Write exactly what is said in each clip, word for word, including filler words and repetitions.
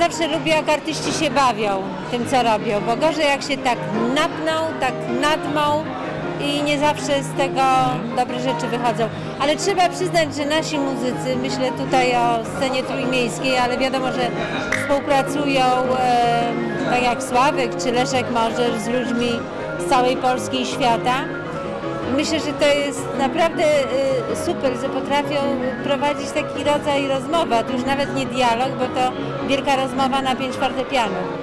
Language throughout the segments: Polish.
zawsze lubię, jak artyści się bawią tym, co robią, bo gorzej jak się tak napną, tak nadmą i nie zawsze z tego dobre rzeczy wychodzą. Ale trzeba przyznać, że nasi muzycy, myślę tutaj o scenie trójmiejskiej, ale wiadomo, że współpracują e, tak jak Sławek czy Leszek Możesz z ludźmi z całej Polski i świata. Myślę, że to jest naprawdę super, że potrafią prowadzić taki rodzaj rozmowy, a to już nawet nie dialog, bo to wielka rozmowa na pięć fortepianów.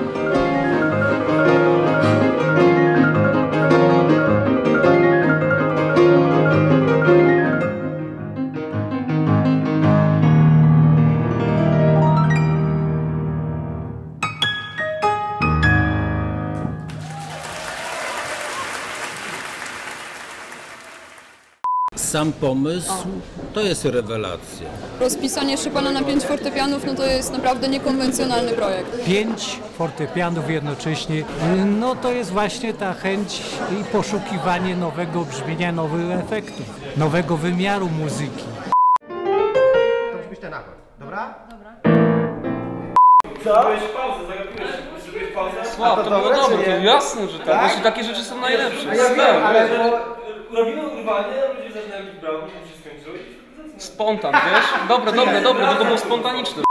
Sam pomysł to jest rewelacja. Rozpisanie Chopina na pięć fortepianów, no to jest naprawdę niekonwencjonalny projekt. Pięć fortepianów jednocześnie, no to jest właśnie ta chęć i poszukiwanie nowego brzmienia, nowych efektów, nowego wymiaru muzyki. To musi być ten akord, dobra? Dobra. Co? Zrobiłeś pauzę, zagapiłeś, zrobiłeś pauzę? Sław, to, to było dobre, to jasne, że tak. tak? Właśnie takie rzeczy są najlepsze. Ja, ja wiem, ale bo... Robimy urwanie, ludzie zaczynają być brawo, żeby się skończyło i... Spontan, wiesz? Dobre, dobre, dobre, to, to było spontaniczne.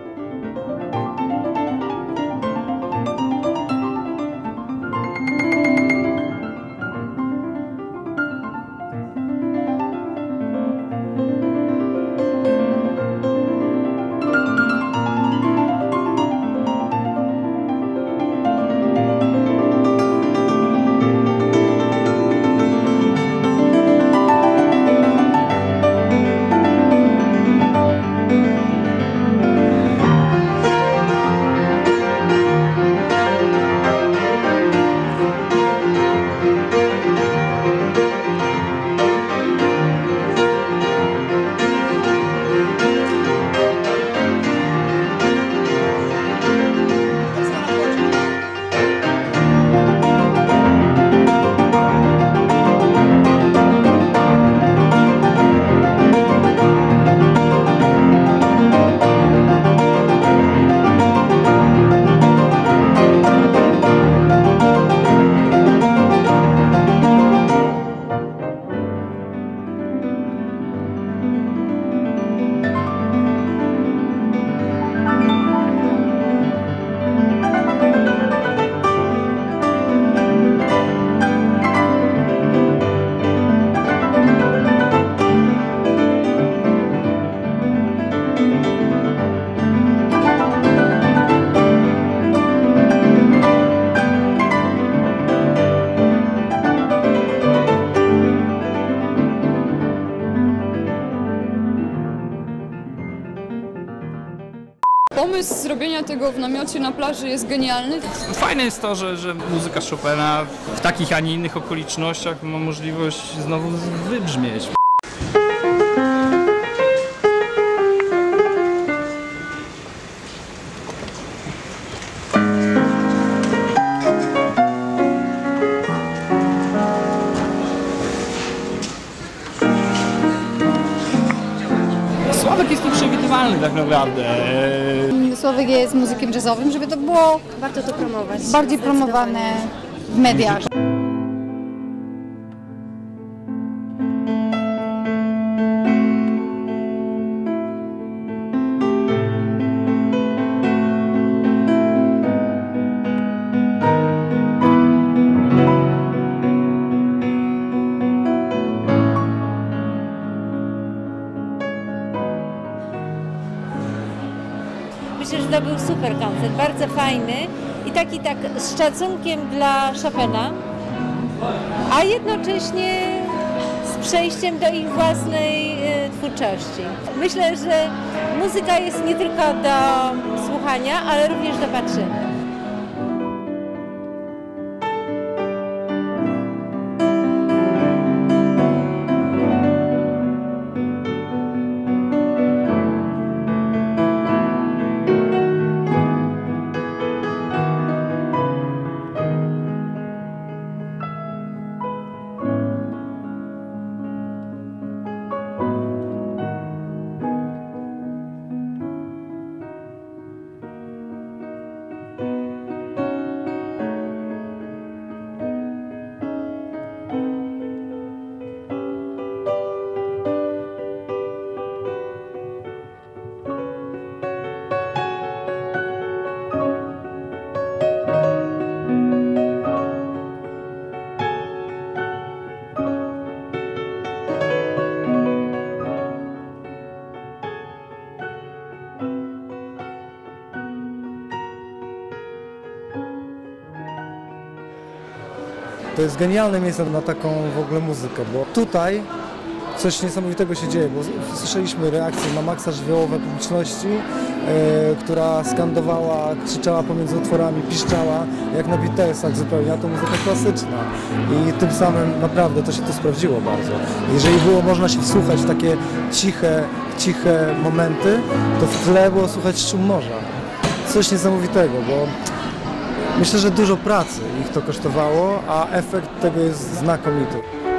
Pomysł zrobienia tego w namiocie na plaży jest genialny. Fajne jest to, że, że muzyka Chopina w takich, a nie innych okolicznościach ma możliwość znowu wybrzmieć. Sławek jest nieprzewidywalny tak naprawdę. Sławek jest muzykiem jazzowym, żeby to było warto to promować. Bardziej promowane w mediach. Myślę, że to był super koncert, bardzo fajny i taki tak z szacunkiem dla Chopina, a jednocześnie z przejściem do ich własnej e, twórczości. Myślę, że muzyka jest nie tylko do słuchania, ale również do patrzenia. To jest genialne miejsce na taką w ogóle muzykę, bo tutaj coś niesamowitego się dzieje, bo słyszeliśmy reakcje na maksa żywiołowe publiczności, e, która skandowała, krzyczała pomiędzy utworami, piszczała, jak na Beatlesach zupełnie, a to muzyka klasyczna. I tym samym naprawdę to się tu sprawdziło bardzo. Jeżeli było można się wsłuchać w takie ciche, ciche momenty, to w tle było słychać szum morza. Coś niesamowitego, bo myślę, że dużo pracy ich to kosztowało, a efekt tego jest znakomity.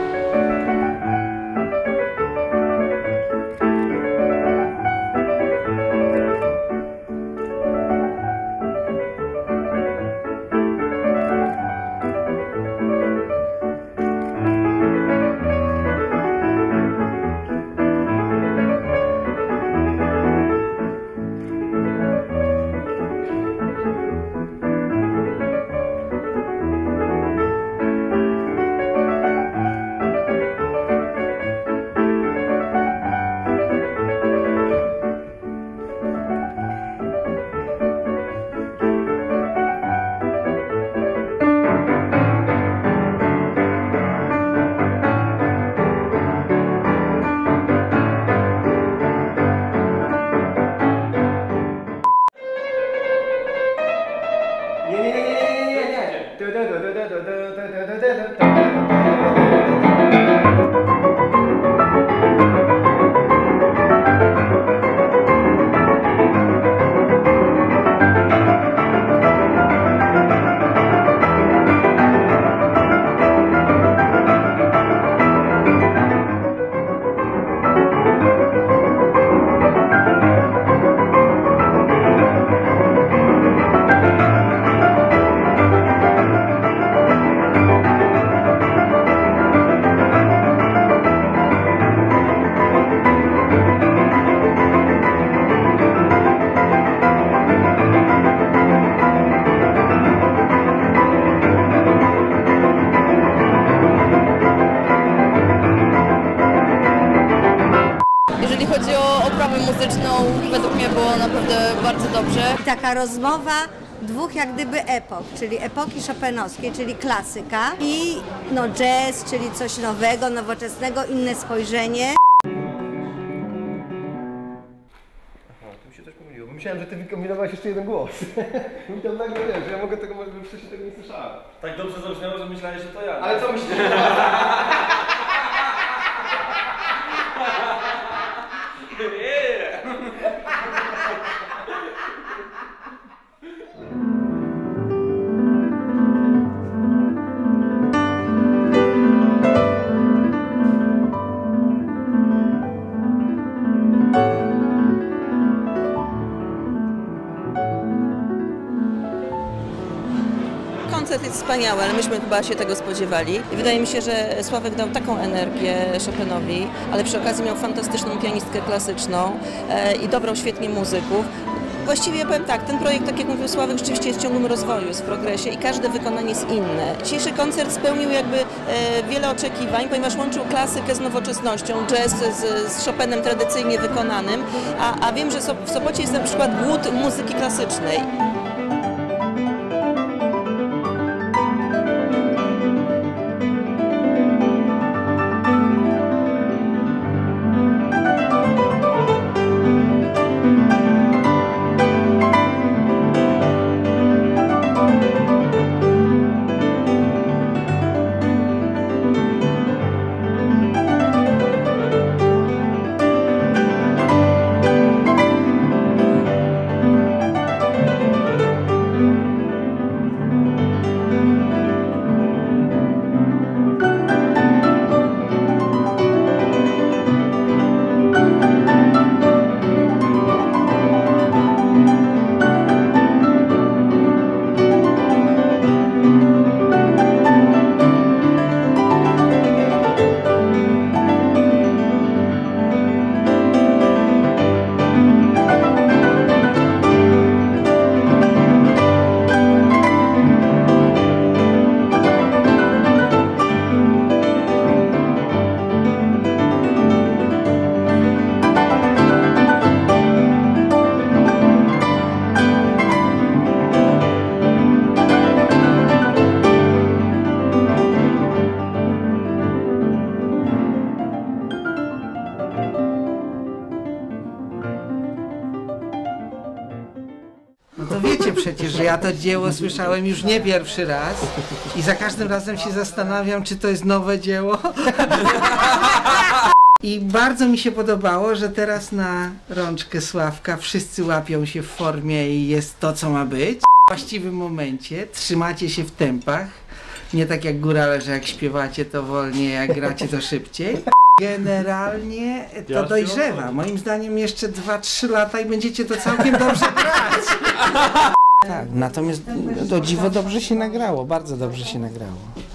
Jeżeli chodzi o oprawę muzyczną, według mnie było naprawdę bardzo dobrze. Taka rozmowa dwóch jak gdyby epok, czyli epoki chopinowskiej, czyli klasyka i no jazz, czyli coś nowego, nowoczesnego, inne spojrzenie. Aha, tu mi się coś pomyliło, bo myślałem, że ty wykombinowałeś jeszcze jeden głos. Mi tam nagle wiem, że ja mogę tego, może wcześniej tego nie słyszałem. Tak dobrze zabrzmiało, że myślałeś, że to ja. Ale co myślisz? Koncert jest wspaniały, ale myśmy chyba się tego spodziewali. I wydaje mi się, że Sławek dał taką energię Chopinowi, ale przy okazji miał fantastyczną pianistkę klasyczną e, i dobrał świetnie muzyków. Właściwie powiem tak, ten projekt, tak jak mówił Sławek, rzeczywiście jest w ciągłym rozwoju, jest w progresie i każde wykonanie jest inne. Dzisiejszy koncert spełnił jakby e, wiele oczekiwań, ponieważ łączył klasykę z nowoczesnością, jazz z, z Chopinem tradycyjnie wykonanym, a, a wiem, że w Sopocie jest na przykład głód muzyki klasycznej. się, że ja to dzieło słyszałem już nie pierwszy raz i za każdym razem się zastanawiam, czy to jest nowe dzieło. I bardzo mi się podobało, że teraz na rączkę Sławka wszyscy łapią się w formie i jest to, co ma być. W właściwym momencie trzymacie się w tempach. Nie tak jak górale, że jak śpiewacie to wolniej, jak gracie to szybciej. Generalnie to dojrzewa. Moim zdaniem jeszcze dwa trzy lata i będziecie to całkiem dobrze grać. Tak, natomiast to dziwo dobrze się nagrało, bardzo dobrze się nagrało.